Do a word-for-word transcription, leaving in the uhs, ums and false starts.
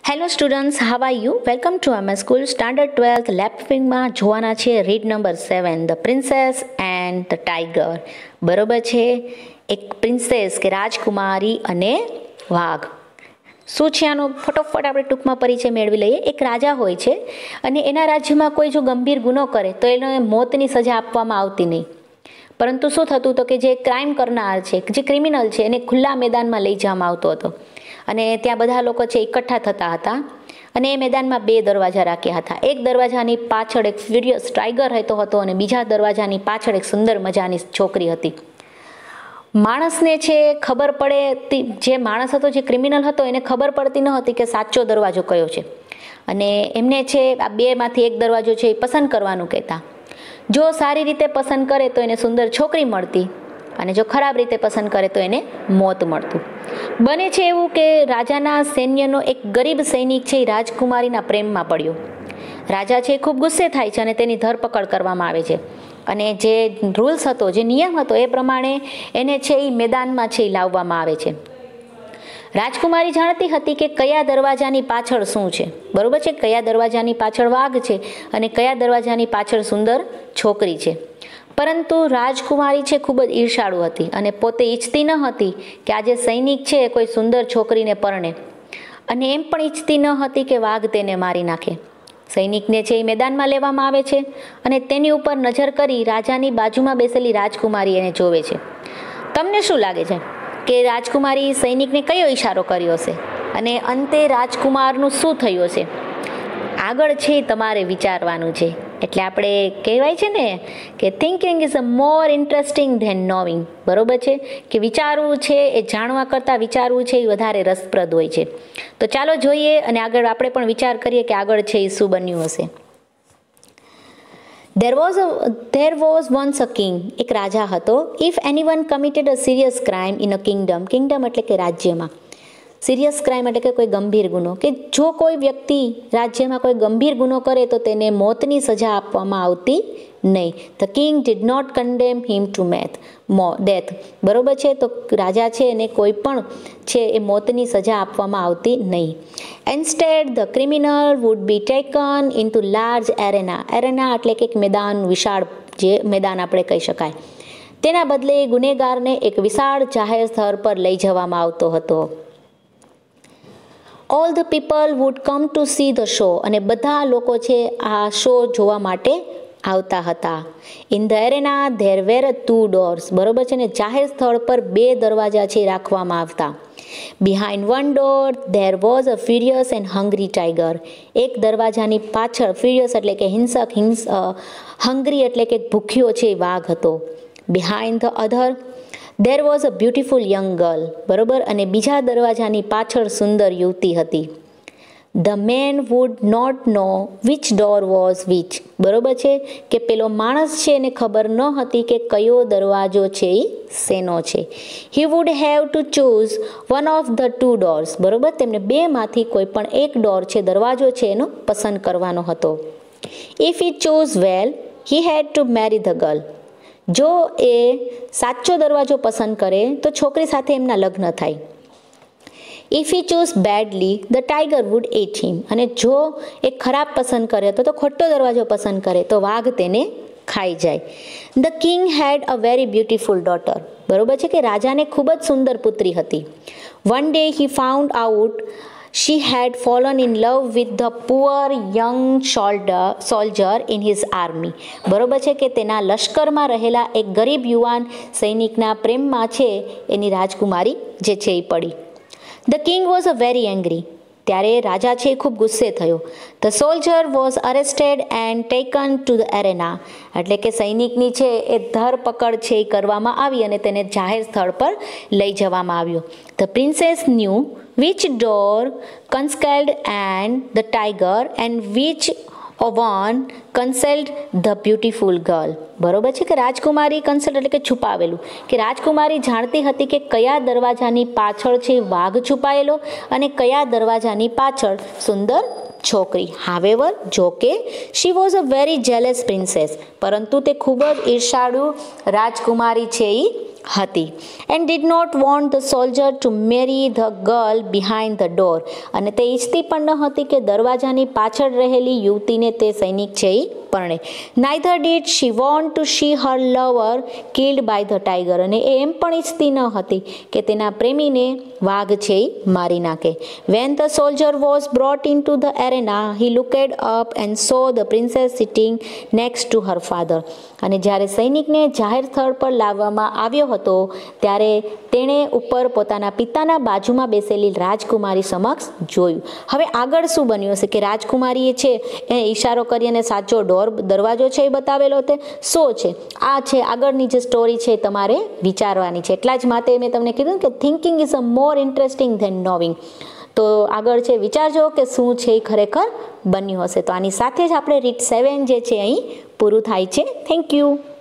Hello students, how are you? Welcome to Amar school. Standard twelfth લેપફિંગમાં જોવાના છે read number seven, the princess and the tiger. બરોબર છે, એક પ્રિન્સેસ કે રાજકુમારી અને વાઘ. શું છે આનો ફટોફટ આપણે ટૂંકમાં પરિચય મેળવી લઈએ. એક રાજા હોય છે અને એના રાજ્યમાં કોઈ જો ગંભીર ગુનો કરે તો એને મોતની સજા આપવામાં આવતી નહીં. પરંતુ શું થતું તો કે જે ક્રાઇમ કરનાર છે, જે ક્રિમિનલ છે, એને ખુલ્લા મેદાનમાં લઈ જવામાં આવતો હતો અને ત્યાં બધા લોકો છે એકઠા થતા હતા અને એ મેદાનમાં બે દરવાજા રાખ્યા હતા. એક દરવાજાની પાછળ એક ફ્યુરિયસ ટાઈગર રહેતો હતો અને બીજા દરવાજાની પાછળ એક સુંદર મજાની છોકરી હતી. માણસને છે ખબર પડે, જે માણસ હતો, જે ક્રિમિનલ હતો, એને ખબર પડતી ન હતી કે સાચો દરવાજો કયો છે અને એમને છે આ બેમાંથી એક દરવાજો છે એ પસંદ કરવાનું કહેતા. જો સારી રીતે પસંદ કરે તો એને સુંદર છોકરી મળતી અને જો ખરાબ રીતે પસંદ કરે તો એને મોત મળતું. બને છે એવું કે રાજાના સૈન્યનો એક ગરીબ સૈનિક છે એ રાજકુમારીના પ્રેમમાં પડ્યો. રાજા છે એ ખૂબ ગુસ્સે થાય છે અને તેની ધરપકડ કરવામાં આવે છે અને જે રૂલ્સ હતો, જે નિયમ હતો એ પ્રમાણે એને છે એ મેદાનમાં છે એ લાવવામાં આવે છે. રાજકુમારી જાણતી હતી કે કયા દરવાજાની પાછળ શું છે, બરોબર છે, કયા દરવાજાની પાછળ વાઘ છે અને કયા દરવાજાની પાછળ સુંદર છોકરી છે. પરંતુ રાજકુમારી છે ખૂબ જ ઈર્ષાળુ હતી અને પોતે ઈચ્છતી ન હતી કે આ જે સૈનિક છે કોઈ સુંદર છોકરીને પરણે, અને એમ પણ ઈચ્છતી ન હતી કે વાઘ તેને મારી નાખે. સૈનિકને છે એ મેદાનમાં લેવામાં આવે છે અને તેની ઉપર નજર કરી રાજાની બાજુમાં બેસેલી રાજકુમારી એને જોવે છે. તમને શું લાગે છે કે રાજકુમારી સૈનિકને કયો ઈશારો કર્યો હશે અને અંતે રાજકુમારનું શું થયું હશે? આગળ છે તમારે વિચારવાનું છે. એટલે આપણે કહેવાય છે ને કે thinking is a more interesting than knowing. બરોબર છે કે વિચારવું છે એ જાણવા કરતાં વિચારવું છે એ વધારે રસપ્રદ હોય છે. તો ચાલો જોઈએ અને આગળ આપણે પણ વિચાર કરીએ કે આગળ છે એ શું બન્યું હશે. There was a there was once a king. એક રાજા હતો. If anyone committed a serious crime in a kingdom, kingdom એટલે કે રાજ્યમાં, સિરિયસ ક્રાઇમ એટલે કે કોઈ ગંભીર ગુનો, કે જો કોઈ વ્યક્તિ રાજ્યમાં કોઈ ગંભીર ગુનો કરે તો તેને મોતની સજા આપવામાં આવતી નહીં. The king did not condemn him to meet death. બરોબર છે, તો રાજા છે એને કોઈ પણ છે એ મોતની સજા આપવામાં આવતી નહીં. Instead the criminal would be taken in to large arena. Arena એટલે કે એક મેદાન, વિશાળ જે મેદાન આપણે કહી શકાય. તેના બદલે ગુનેગારને એક વિશાળ જાહેર સ્થળ પર લઈ જવામાં આવતો હતો. All the people would come to see the show. અને બધા લોકો છે આ શો જોવા માટે આવતા હતા. In the arena there were two doors. બરોબર છે ને, જાહેર સ્થળ પર બે દરવાજા છે રાખવામાં આવતા. Behind one door there was a furious and hungry tiger. એક દરવાજાની પાછળ ફ્યુરિયસ એટલે કે હિંસક, હિંસ હંગ્રી એટલે કે ભૂખ્યો છે વાઘ હતો. Behind the other there was a beautiful young girl. બરોબર, અને બીજા દરવાજાની પાછળ સુંદર યુવતી હતી. The man would not know which door was which. બરોબર છે કે પેલો માણસ છે એને ખબર ન હતી કે કયો દરવાજો છે એ શેનો છે. He would have to choose one of the two doors. બરોબર, તેમને બેમાંથી કોઈ પણ એક ડોર છે, દરવાજો છે એનો પસંદ કરવાનો હતો. If he choose well he had to marry the girl. જો એ સાચો દરવાજો પસંદ કરે તો છોકરી સાથે એમના લગ્ન થાય. If he choose badly the tiger would eat him. અને જો એ ખરાબ પસંદ કરે તો તો ખોટો દરવાજો પસંદ કરે તો વાઘ તેને ખાઈ જાય. The king had a very beautiful daughter. બરોબર છે કે રાજાને ખૂબ જ સુંદર પુત્રી હતી. One day he found out she had fallen in love with the poor young soldier soldier in his army. બરોબર છે કે તેના લશ્કરમાં રહેલા એક ગરીબ યુવાન સૈનિકના પ્રેમમાં છે એની રાજકુમારી જે છે એ પડી. The king was a very angry. ત્યારે રાજા છે એ ખૂબ ગુસ્સે થયો. The soldier was arrested and taken to the arena. એટલે કે સૈનિકની છે એ ધરપકડ છે એ કરવામાં આવી અને તેને જાહેર સ્થળ પર લઈ જવામાં આવ્યો. The princess knew which door concealed and the tiger and which one concealed the beautiful girl. બરોબર છે કે રાજકુમારી, કન્સેલ્ટ એટલે કે છુપાવેલું, કે રાજકુમારી જાણતી હતી કે કયા દરવાજાની પાછળ છે વાઘ છુપાયેલો અને કયા દરવાજાની પાછળ સુંદર છોકરી. હાવેવર, જો કે she was a very jealous princess. પરંતુ તે ખૂબ જ ઈર્ષાળુ રાજકુમારી છે એ હતી and did not want the soldier to marry the girl behind the door, અને તે ઈચ્છતી પણ ન હતી કે દરવાજાની પાછળ રહેલી યુવતીને તે સૈનિક છે એ પરણે. Neither did she want to see her lover killed by the tiger, અને એ એમ પણ ઈચ્છતી ન હતી કે તેના પ્રેમીને વાઘ છે એ મારી નાખે. When the soldier was brought in to the arena he looked up and saw the princess sitting next to her father, અને જ્યારે સૈનિકને જાહેર સ્થળ પર લાવવામાં આવ્યો હતો ત્યારે તેણે ઉપર પોતાના પિતાના બાજુમાં બેસેલી રાજકુમારી સમક્ષ જોયું. હવે આગળ શું બન્યું હશે કે રાજકુમારીએ છે એ ઈશારો કરી અને સાચો ડોર દરવાજો છે એ બતાવેલો હતો. શો છે આ છે આગળની જે સ્ટોરી છે તમારે વિચારવાની છે. એટલા જ માટે મેં તમને કીધું કે thinking is a more interesting than knowing. તો આગળ છે વિચારજો કે શું છે એ ખરેખર બન્યું હશે. તો આની સાથે જ આપણે રીત સેવન જે છે અહીં પૂરું થાય છે. Thank you.